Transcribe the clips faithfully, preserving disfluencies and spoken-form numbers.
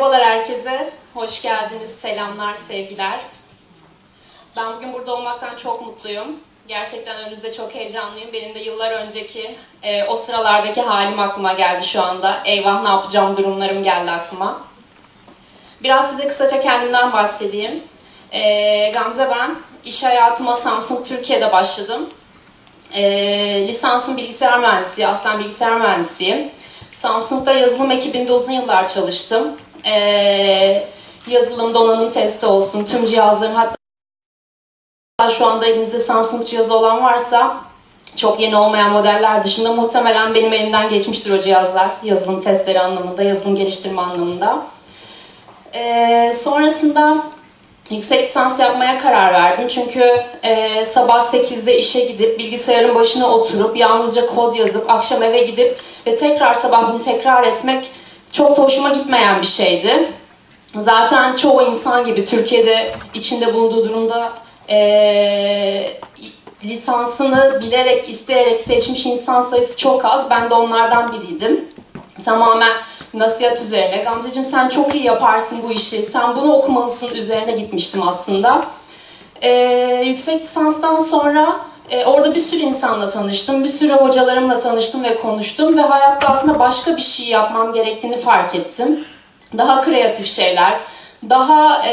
Merhabalar herkese, hoş geldiniz, selamlar, sevgiler. Ben bugün burada olmaktan çok mutluyum. Gerçekten önünüzde çok heyecanlıyım. Benim de yıllar önceki, e, o sıralardaki halim aklıma geldi şu anda. Eyvah ne yapacağım durumlarım geldi aklıma. Biraz size kısaca kendimden bahsedeyim. E, Gamze ben, iş hayatıma Samsung Türkiye'de başladım. E, lisansım bilgisayar mühendisliği, aslen bilgisayar mühendisiyim. Samsung'da yazılım ekibinde uzun yıllar çalıştım. Ee, yazılım, donanım testi olsun, tüm cihazların, hatta şu anda elinizde Samsung cihazı olan varsa çok yeni olmayan modeller dışında muhtemelen benim elimden geçmiştir o cihazlar. Yazılım testleri anlamında, yazılım geliştirme anlamında. Ee, sonrasında yüksek lisans yapmaya karar verdim. Çünkü e, sabah sekizde işe gidip bilgisayarın başına oturup yalnızca kod yazıp akşam eve gidip ve tekrar sabah bunu tekrar etmek çok da hoşuma gitmeyen bir şeydi. Zaten çoğu insan gibi Türkiye'de içinde bulunduğu durumda e, lisansını bilerek, isteyerek seçmiş insan sayısı çok az. Ben de onlardan biriydim. Tamamen nasihat üzerine. Gamzeciğim sen çok iyi yaparsın bu işi, sen bunu okumalısın üzerine gitmiştim aslında. Ee, yüksek lisanstan sonra e, orada bir sürü insanla tanıştım, bir sürü hocalarımla tanıştım ve konuştum ve hayatta aslında başka bir şey yapmam gerektiğini fark ettim. Daha kreatif şeyler, daha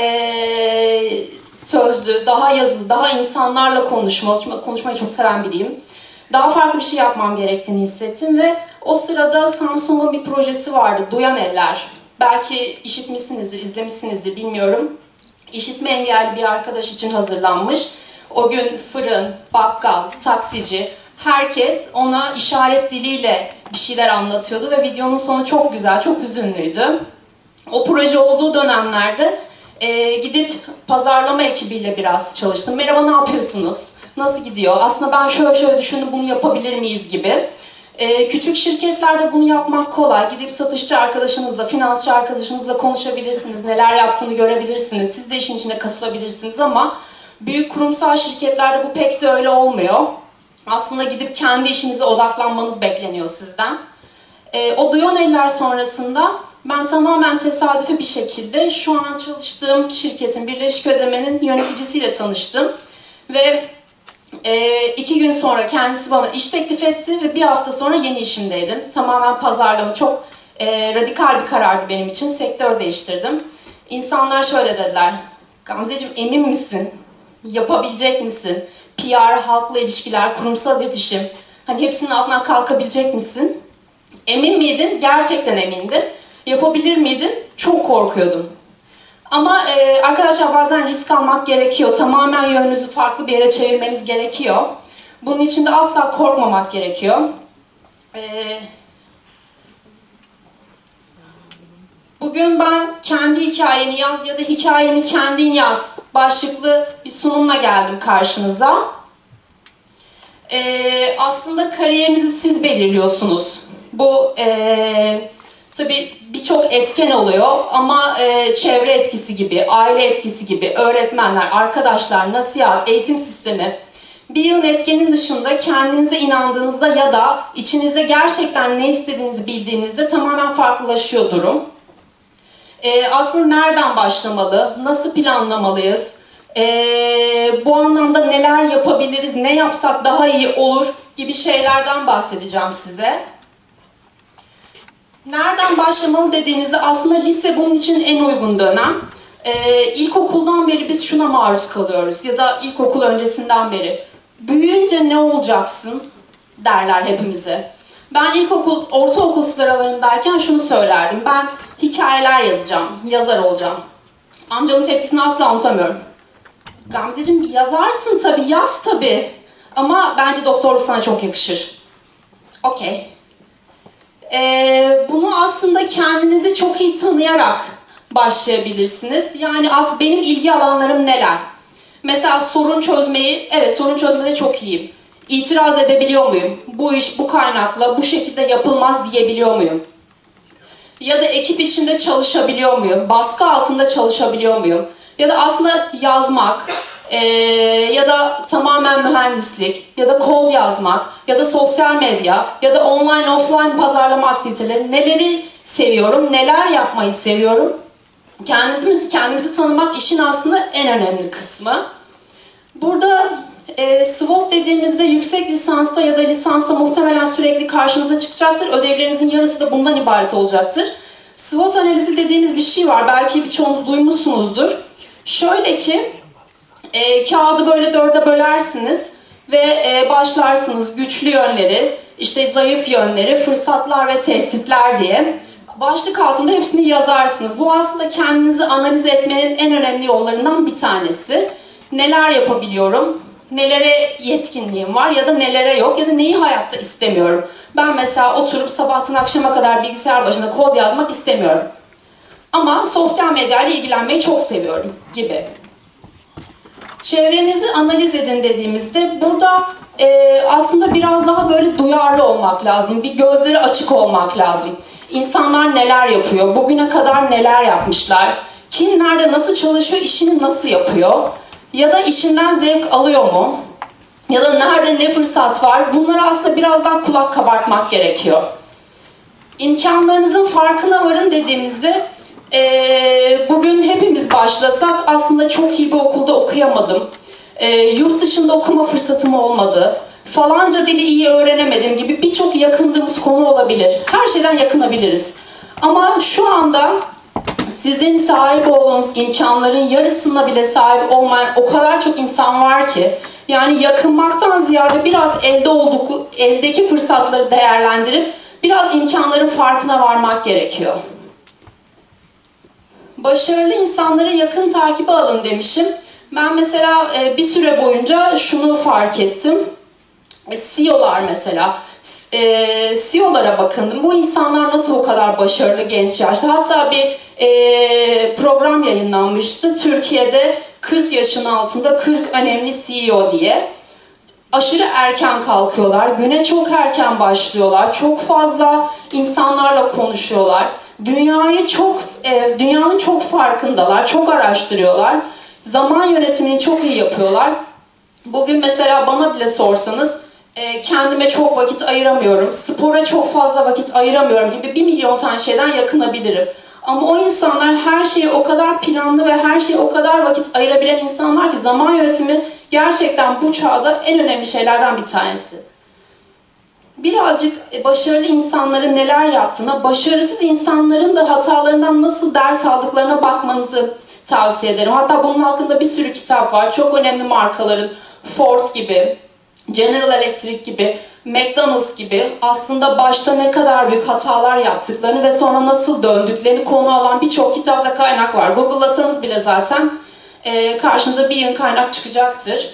e, sözlü, daha yazılı, daha insanlarla konuşmalı, konuşmayı çok seven biriyim. Daha farklı bir şey yapmam gerektiğini hissettim ve o sırada Samsung'un bir projesi vardı, Duyan Eller. Belki işitmişsinizdir, izlemişsinizdir bilmiyorum. İşitme engelli bir arkadaş için hazırlanmış. O gün fırın, bakkal, taksici, herkes ona işaret diliyle bir şeyler anlatıyordu ve videonun sonu çok güzel, çok hüzünlüydü. O proje olduğu dönemlerde e, gidip pazarlama ekibiyle biraz çalıştım. Merhaba, ne yapıyorsunuz? Nasıl gidiyor? Aslında ben şöyle şöyle düşündüm, bunu yapabilir miyiz gibi. Ee, küçük şirketlerde bunu yapmak kolay. Gidip satışçı arkadaşınızla, finansçı arkadaşınızla konuşabilirsiniz. Neler yaptığını görebilirsiniz. Siz de işin içine katılabilirsiniz ama büyük kurumsal şirketlerde bu pek de öyle olmuyor. Aslında gidip kendi işinize odaklanmanız bekleniyor sizden. Ee, o Duyan Eller sonrasında ben tamamen tesadüfi bir şekilde şu an çalıştığım şirketin, Birleşik Ödeme'nin yöneticisiyle tanıştım. Ve Ee, iki gün sonra kendisi bana iş teklif etti ve bir hafta sonra yeni işimdeydim. Tamamen pazarlama, çok e, radikal bir karardı benim için. Sektör değiştirdim. İnsanlar şöyle dediler, Gamzeciğim emin misin? Yapabilecek misin? P R, halkla ilişkiler, kurumsal iletişim, hani hepsinin altından kalkabilecek misin? Emin miydim? Gerçekten emindim. Yapabilir miydim? Çok korkuyordum. Ama e, arkadaşlar bazen risk almak gerekiyor. Tamamen yönünüzü farklı bir yere çevirmeniz gerekiyor. Bunun için de asla korkmamak gerekiyor. E, bugün ben kendi hikayeni yaz ya da hikayeni kendin yaz başlıklı bir sunumla geldim karşınıza. E, aslında kariyerinizi siz belirliyorsunuz. Bu e, tabii birçok etken oluyor ama e, çevre etkisi gibi, aile etkisi gibi, öğretmenler, arkadaşlar, nasihat, eğitim sistemi. Bir yığın etkenin dışında kendinize inandığınızda ya da içinizde gerçekten ne istediğinizi bildiğinizde tamamen farklılaşıyor durum. E, aslında nereden başlamalı, nasıl planlamalıyız, e, bu anlamda neler yapabiliriz, ne yapsak daha iyi olur gibi şeylerden bahsedeceğim size. Nereden başlamalı dediğinizde aslında lise bunun için en uygun dönem. Ee, ilkokuldan beri biz şuna maruz kalıyoruz ya da ilkokul öncesinden beri. Büyüyünce ne olacaksın derler hepimize. Ben ilkokul, ortaokul sıralarındayken şunu söylerdim. Ben hikayeler yazacağım, yazar olacağım. Amcamın tepkisini asla unutamıyorum. Gamzeciğim yazarsın tabii, yaz tabii. Ama bence doktorluk sana çok yakışır. Okey. Ee, bunu aslında kendinizi çok iyi tanıyarak başlayabilirsiniz. Yani as benim ilgi alanlarım neler? Mesela sorun çözmeyi, evet sorun çözmede çok iyiyim. İtiraz edebiliyor muyum? Bu iş bu kaynakla bu şekilde yapılmaz diyebiliyor muyum? Ya da ekip içinde çalışabiliyor muyum? Baskı altında çalışabiliyor muyum? Ya da aslında yazmak, Ee, ya da tamamen mühendislik, ya da kod yazmak, ya da sosyal medya, ya da online offline pazarlama aktiviteleri, neleri seviyorum, neler yapmayı seviyorum Kendimizi, kendimizi tanımak işin aslında en önemli kısmı. Burada e, SWOT dediğimizde yüksek lisansta ya da lisansta muhtemelen sürekli karşınıza çıkacaktır. Ödevlerinizin yarısı da bundan ibaret olacaktır. SWOT analizi dediğimiz bir şey var. Belki birçoğunuz duymuşsunuzdur. Şöyle ki, e, kağıdı böyle dörde bölersiniz ve e, başlarsınız güçlü yönleri, işte zayıf yönleri, fırsatlar ve tehditler diye. Başlık altında hepsini yazarsınız. Bu aslında kendinizi analiz etmenin en önemli yollarından bir tanesi. Neler yapabiliyorum, nelere yetkinliğim var ya da nelere yok ya da neyi hayatta istemiyorum. Ben mesela oturup sabahtan akşama kadar bilgisayar başında kod yazmak istemiyorum. Ama sosyal medyayla ilgilenmeyi çok seviyorum gibi. Çevrenizi analiz edin dediğimizde burada e, aslında biraz daha böyle duyarlı olmak lazım. Bir gözleri açık olmak lazım. İnsanlar neler yapıyor, bugüne kadar neler yapmışlar, kim nerede nasıl çalışıyor, işini nasıl yapıyor ya da işinden zevk alıyor mu ya da nerede ne fırsat var, bunlara aslında biraz daha kulak kabartmak gerekiyor. İmkanlarınızın farkına varın dediğimizde e, bugün hepimiz başlasak aslında çok iyi bir okulda okuyamadım, e, yurt dışında okuma fırsatım olmadı, falanca dili iyi öğrenemedim gibi birçok yakındığımız konu olabilir. Her şeyden yakınabiliriz. Ama şu anda sizin sahip olduğunuz imkanların yarısına bile sahip olmayan o kadar çok insan var ki, yani yakınmaktan ziyade biraz elde olduk, eldeki fırsatları değerlendirip biraz imkanların farkına varmak gerekiyor. Başarılı insanları yakın takibe alın demişim. Ben mesela bir süre boyunca şunu fark ettim. C E O'lar mesela, C E O'lara bakındım. Bu insanlar nasıl bu kadar başarılı genç yaşta? Hatta bir e, program yayınlanmıştı. Türkiye'de kırk yaşın altında kırk önemli C E O diye. Aşırı erken kalkıyorlar, güne çok erken başlıyorlar, çok fazla insanlarla konuşuyorlar. Dünyayı çok, e, dünyanın çok farkındalar, çok araştırıyorlar. Zaman yönetimini çok iyi yapıyorlar. Bugün mesela bana bile sorsanız, e, kendime çok vakit ayıramıyorum, spora çok fazla vakit ayıramıyorum gibi bir milyon tane şeyden yakınabilirim. Ama o insanlar her şeye o kadar planlı ve her şeye o kadar vakit ayırabilen insanlar ki zaman yönetimi gerçekten bu çağda en önemli şeylerden bir tanesi. Birazcık başarılı insanların neler yaptığına, başarısız insanların da hatalarından nasıl ders aldıklarına bakmanızı tavsiye ederim. Hatta bunun hakkında bir sürü kitap var. Çok önemli markaların, Ford gibi, General Electric gibi, McDonald's gibi aslında başta ne kadar büyük hatalar yaptıklarını ve sonra nasıl döndüklerini konu alan birçok kitap ve kaynak var. Google'lasanız bile zaten e, karşınıza bir yığın kaynak çıkacaktır.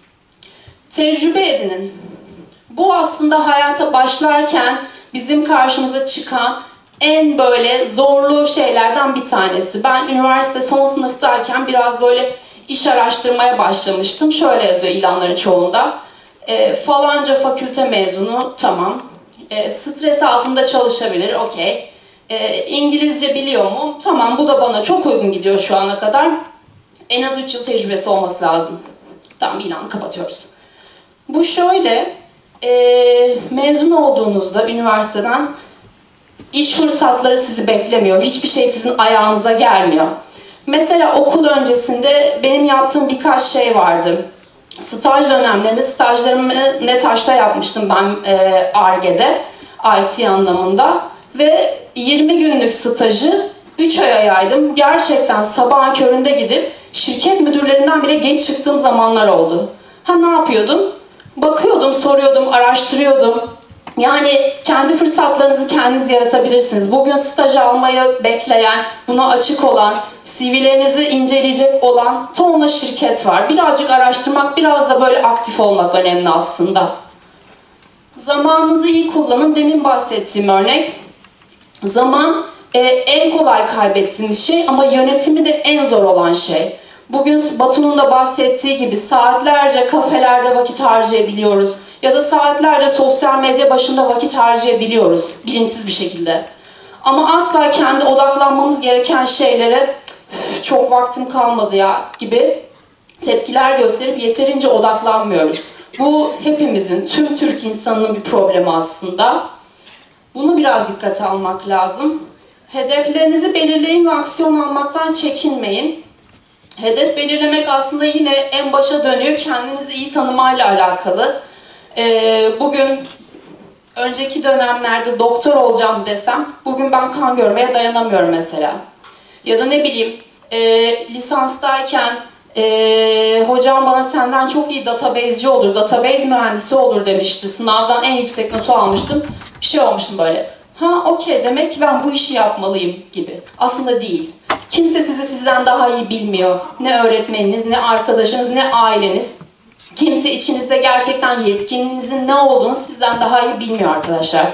Tecrübe edinin. Bu aslında hayata başlarken bizim karşımıza çıkan en böyle zorlu şeylerden bir tanesi. Ben üniversite son sınıftayken biraz böyle iş araştırmaya başlamıştım. Şöyle yazıyor ilanların çoğunda. E, falanca fakülte mezunu, tamam. E, stres altında çalışabilir, okey. E, İngilizce biliyor mu? Tamam, bu da bana çok uygun gidiyor şu ana kadar. En az üç yıl tecrübesi olması lazım. Tamam, ilanı kapatıyoruz. Bu şöyle, e, mezun olduğunuzda üniversiteden iş fırsatları sizi beklemiyor. Hiçbir şey sizin ayağınıza gelmiyor. Mesela okul öncesinde benim yaptığım birkaç şey vardı. Staj dönemlerinde stajlarımı NETAŞ'ta yapmıştım ben e, Ar-Ge'de, I T anlamında. Ve yirmi günlük stajı üç aya yaydım. Gerçekten sabahın köründe gidip şirket müdürlerinden bile geç çıktığım zamanlar oldu. Ha, ne yapıyordum? Bakıyordum, soruyordum, araştırıyordum. Yani kendi fırsatlarınızı kendiniz yaratabilirsiniz. Bugün staj almayı bekleyen, buna açık olan, C V'lerinizi inceleyecek olan tonla şirket var. Birazcık araştırmak, biraz da böyle aktif olmak önemli aslında. Zamanınızı iyi kullanın. Demin bahsettiğim örnek. Zaman e, en kolay kaybettiğimiz şey ama yönetimi de en zor olan şey. Bugün Batu'nun da bahsettiği gibi saatlerce kafelerde vakit harcayabiliyoruz. Ya da saatlerce sosyal medya başında vakit harcayabiliyoruz bilinçsiz bir şekilde. Ama asla kendi odaklanmamız gereken şeylere çok vaktim kalmadı ya gibi tepkiler gösterip yeterince odaklanmıyoruz. Bu hepimizin, tüm Türk insanının bir problemi aslında. Bunu biraz dikkate almak lazım. Hedeflerinizi belirleyin ve aksiyon almaktan çekinmeyin. Hedef belirlemek aslında yine en başa dönüyor, kendinizi iyi tanımayla alakalı. Ee, bugün, önceki dönemlerde doktor olacağım desem, bugün ben kan görmeye dayanamıyorum mesela. Ya da ne bileyim, e, lisanstayken e, hocam bana senden çok iyi database'ci olur, database mühendisi olur demişti. Sınavdan en yüksek notu almıştım, bir şey olmuştum böyle. Ha okey, demek ki ben bu işi yapmalıyım gibi. Aslında değil. Kimse sizi sizden daha iyi bilmiyor. Ne öğretmeniniz, ne arkadaşınız, ne aileniz. Kimse içinizde gerçekten yetkinliğinizin ne olduğunu sizden daha iyi bilmiyor arkadaşlar.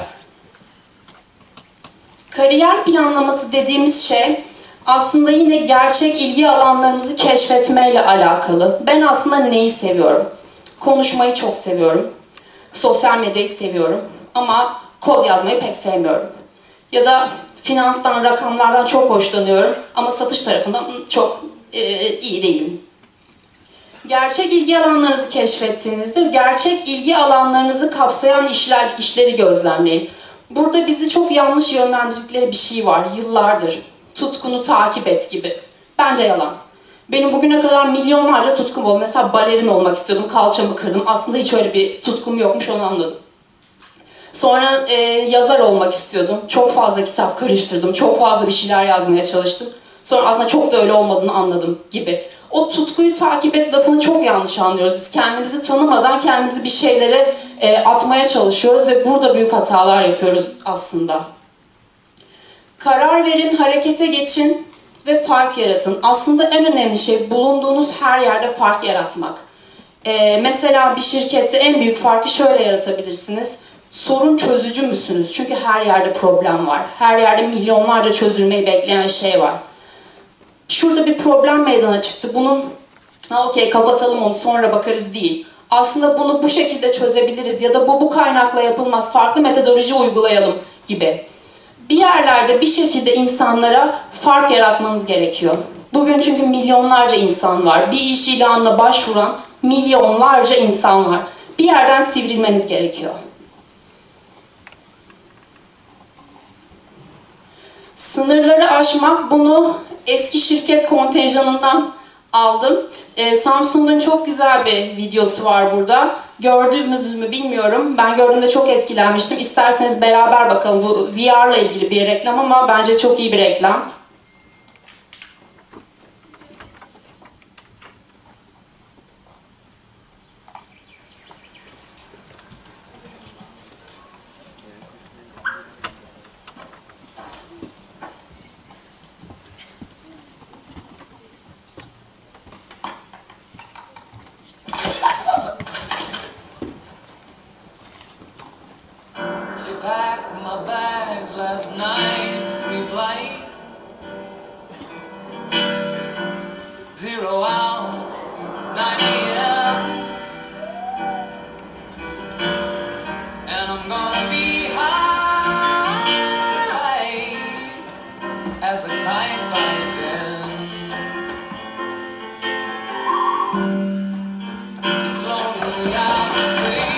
Kariyer planlaması dediğimiz şey aslında yine gerçek ilgi alanlarımızı keşfetmeyle alakalı. Ben aslında neyi seviyorum? Konuşmayı çok seviyorum. Sosyal medyayı seviyorum. Ama kod yazmayı pek sevmiyorum. Ya da finanstan, rakamlardan çok hoşlanıyorum ama satış tarafından çok e, iyi değilim. Gerçek ilgi alanlarınızı keşfettiğinizde gerçek ilgi alanlarınızı kapsayan işler, işleri gözlemleyin. Burada bizi çok yanlış yönlendirdikleri bir şey var yıllardır. Tutkunu takip et gibi. Bence yalan. Benim bugüne kadar milyonlarca tutkum oldu. Mesela balerin olmak istiyordum, kalçamı kırdım. Aslında hiç öyle bir tutkum yokmuş, onu anladım. Sonra e, yazar olmak istiyordum. Çok fazla kitap karıştırdım. Çok fazla bir şeyler yazmaya çalıştım. Sonra aslında çok da öyle olmadığını anladım gibi. O tutkuyu takip et lafını çok yanlış anlıyoruz. Biz kendimizi tanımadan kendimizi bir şeylere e, atmaya çalışıyoruz ve burada büyük hatalar yapıyoruz aslında. Karar verin, harekete geçin ve fark yaratın. Aslında en önemli şey bulunduğunuz her yerde fark yaratmak. E, mesela bir şirkette en büyük farkı şöyle yaratabilirsiniz. Sorun çözücü müsünüz? Çünkü her yerde problem var. Her yerde milyonlarca çözülmeyi bekleyen şey var. Şurada bir problem meydana çıktı. Bunun, ha okey kapatalım onu sonra bakarız değil. Aslında bunu bu şekilde çözebiliriz ya da bu bu kaynakla yapılmaz. Farklı metodoloji uygulayalım gibi. Bir yerlerde bir şekilde insanlara fark yaratmanız gerekiyor. Bugün çünkü milyonlarca insan var. Bir iş ilanına başvuran milyonlarca insan var. Bir yerden sivrilmeniz gerekiyor. Sınırları aşmak, bunu eski şirket kontenjanından aldım. Ee, Samsung'un çok güzel bir videosu var burada. Gördünüz mü bilmiyorum. Ben gördüğümde çok etkilenmiştim. İsterseniz beraber bakalım. Bu V R ile ilgili bir reklam ama bence çok iyi bir reklam. Packed my bags last night, pre-flight. Zero hour, nine A M And I'm gonna be high as a kite by then. It's lonely out of space.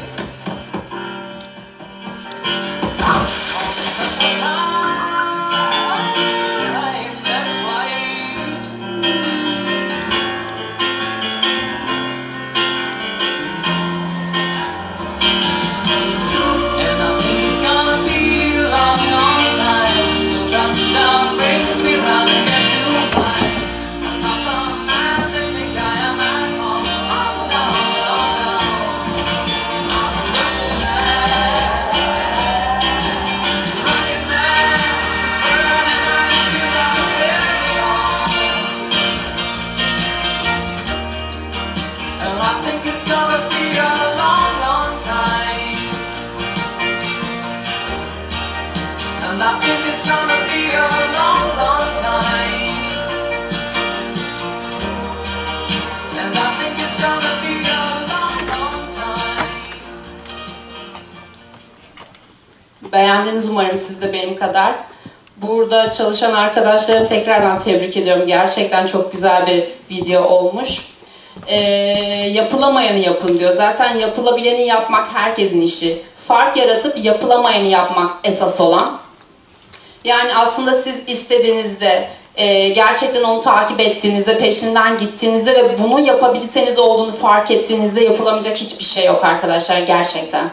Beğendiniz umarım siz de benim kadar. Burada çalışan arkadaşlara tekrardan tebrik ediyorum. Gerçekten çok güzel bir video olmuş. Ee, yapılamayanı yapın diyor. Zaten yapılabileni yapmak herkesin işi. Fark yaratıp yapılamayanı yapmak esas olan. Yani aslında siz istediğinizde, e, gerçekten onu takip ettiğinizde, peşinden gittiğinizde ve bunu yapabiliteniz olduğunu fark ettiğinizde yapılamayacak hiçbir şey yok arkadaşlar gerçekten.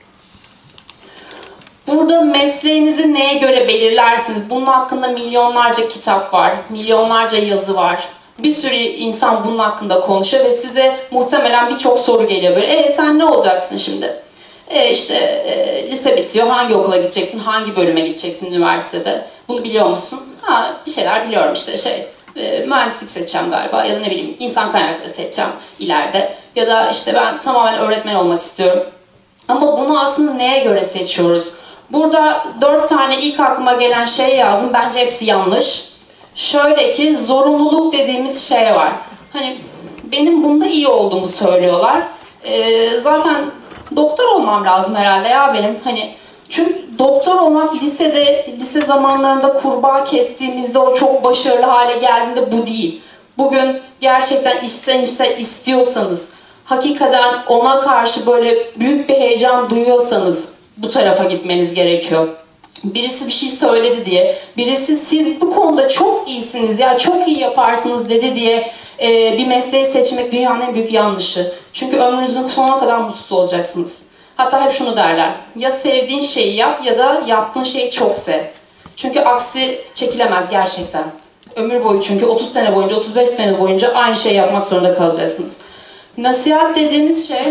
Burada mesleğinizi neye göre belirlersiniz? Bunun hakkında milyonlarca kitap var, milyonlarca yazı var. Bir sürü insan bunun hakkında konuşuyor ve size muhtemelen birçok soru geliyor böyle. E sen ne olacaksın şimdi? E işte e, lise bitiyor, hangi okula gideceksin, hangi bölüme gideceksin üniversitede? Bunu biliyor musun? Ha bir şeyler biliyorum işte şey, e, mühendislik seçeceğim galiba ya da ne bileyim insan kaynakları seçeceğim ileride. Ya da işte ben tamamen öğretmen olmak istiyorum. Ama bunu aslında neye göre seçiyoruz? Burada dört tane ilk aklıma gelen şey yazdım. Bence hepsi yanlış. Şöyle ki zorunluluk dediğimiz şey var. Hani benim bunda iyi olduğumu söylüyorlar. Ee, zaten doktor olmam lazım herhalde ya benim. Hani çünkü doktor olmak lisede, lise zamanlarında kurbağa kestiğimizde o çok başarılı hale geldiğinde bu değil. Bugün gerçekten içten içe istiyorsanız, hakikaten ona karşı böyle büyük bir heyecan duyuyorsanız bu tarafa gitmeniz gerekiyor. Birisi bir şey söyledi diye, birisi siz bu konuda çok iyisiniz ya çok iyi yaparsınız dedi diye e, bir mesleği seçmek dünyanın en büyük yanlışı. Çünkü ömrünüzün sonuna kadar mutsuz olacaksınız. Hatta hep şunu derler, ya sevdiğin şeyi yap ya da yaptığın şeyi çok sev. Çünkü aksi çekilemez gerçekten. Ömür boyu çünkü otuz sene boyunca, otuz beş sene boyunca aynı şeyi yapmak zorunda kalacaksınız. Nasihat dediğimiz şey,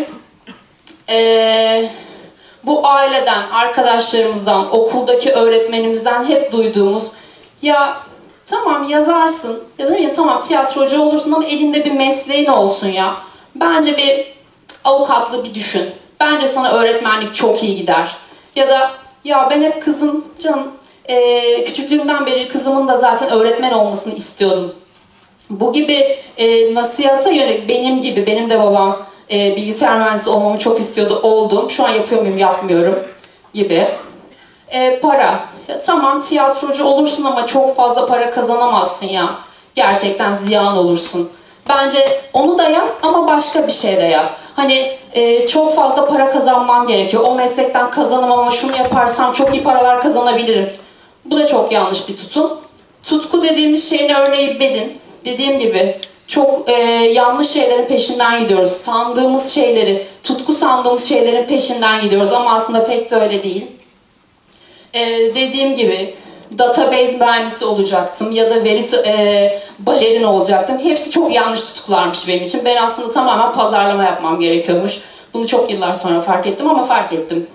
ee, bu aileden, arkadaşlarımızdan, okuldaki öğretmenimizden hep duyduğumuz, ya tamam yazarsın ya da ya tamam tiyatrocu olursun ama elinde bir mesleğin olsun ya. Bence bir avukatlığı bir düşün. Bence sana öğretmenlik çok iyi gider. Ya da ya ben hep kızım, canım ee, küçüklüğümden beri kızımın da zaten öğretmen olmasını istiyordum. Bu gibi e, nasihata yönelik benim gibi, benim de babam e, bilgisayar mühendisi olmamı çok istiyordu, oldum. Şu an yapıyor muyum, yapmıyorum gibi. E, para. Ya, tamam tiyatrocu olursun ama çok fazla para kazanamazsın ya. Gerçekten ziyan olursun. Bence onu da yap ama başka bir şey de yap. Hani e, çok fazla para kazanmam gerekiyor. O meslekten kazanamam ama şunu yaparsam çok iyi paralar kazanabilirim. Bu da çok yanlış bir tutum. Tutku dediğimiz şeyin örneği benim. Dediğim gibi çok e, yanlış şeylerin peşinden gidiyoruz. Sandığımız şeyleri, tutku sandığımız şeylerin peşinden gidiyoruz ama aslında pek de öyle değil. E, dediğim gibi database mühendisi olacaktım ya da veri e, balerin olacaktım. Hepsi çok yanlış tutkularmış benim için. Ben aslında tamamen pazarlama yapmam gerekiyormuş. Bunu çok yıllar sonra fark ettim ama fark ettim.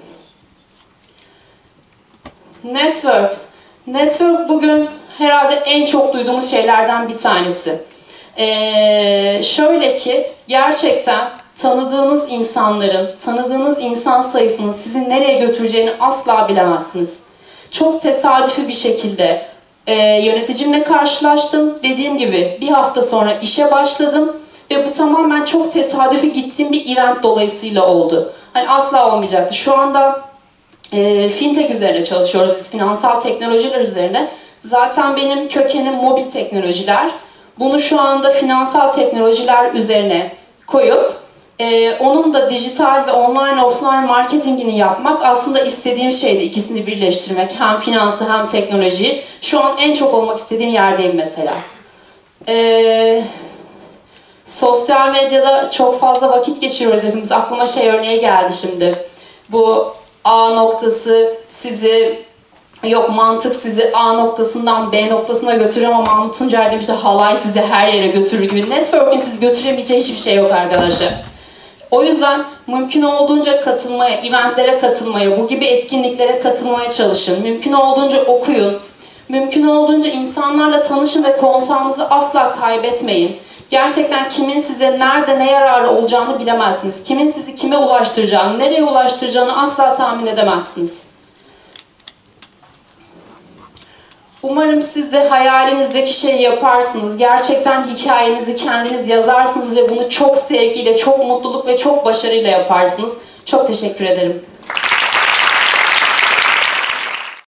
Network. Network bugün herhalde en çok duyduğumuz şeylerden bir tanesi. Ee, şöyle ki gerçekten tanıdığınız insanların, tanıdığınız insan sayısının sizi nereye götüreceğini asla bilemezsiniz. Çok tesadüfi bir şekilde e, yöneticimle karşılaştım. Dediğim gibi bir hafta sonra işe başladım ve bu tamamen çok tesadüfi gittiğim bir event dolayısıyla oldu. Hani asla olmayacaktı. Şu anda e, fintech üzerine çalışıyoruz biz, finansal teknolojiler üzerine. Zaten benim kökenim mobil teknolojiler. Bunu şu anda finansal teknolojiler üzerine koyup e, onun da dijital ve online offline marketingini yapmak aslında istediğim şeydi, ikisini birleştirmek. Hem finansı hem teknolojiyi. Şu an en çok olmak istediğim yerdeyim mesela. E, sosyal medyada çok fazla vakit geçiriyoruz hepimiz. Aklıma şey örneği geldi şimdi. Bu A noktası sizi, yok mantık sizi A noktasından B noktasına götürür ama Mahmut Tuncer demişti halay sizi her yere götürür gibi. Network'in sizi götüremeyeceği hiçbir şey yok arkadaşlar. O yüzden mümkün olduğunca katılmaya, eventlere katılmaya, bu gibi etkinliklere katılmaya çalışın. Mümkün olduğunca okuyun. Mümkün olduğunca insanlarla tanışın ve kontağınızı asla kaybetmeyin. Gerçekten kimin size nerede ne yararı olacağını bilemezsiniz. Kimin sizi kime ulaştıracağını, nereye ulaştıracağını asla tahmin edemezsiniz. Umarım siz de hayalinizdeki şeyi yaparsınız. Gerçekten hikayenizi kendiniz yazarsınız ve bunu çok sevgiyle, çok mutluluk ve çok başarıyla yaparsınız. Çok teşekkür ederim.